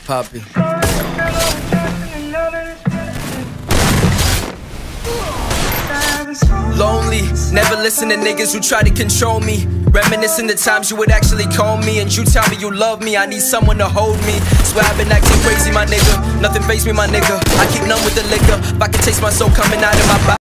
Poppy. Lonely, never listen to niggas who try to control me. Reminiscing the times you would actually call me and you tell me you love me. I need someone to hold me. Swear I've been acting crazy, my nigga. Nothing faze me, my nigga. I keep numb with the liquor. If I can taste my soul coming out of my body.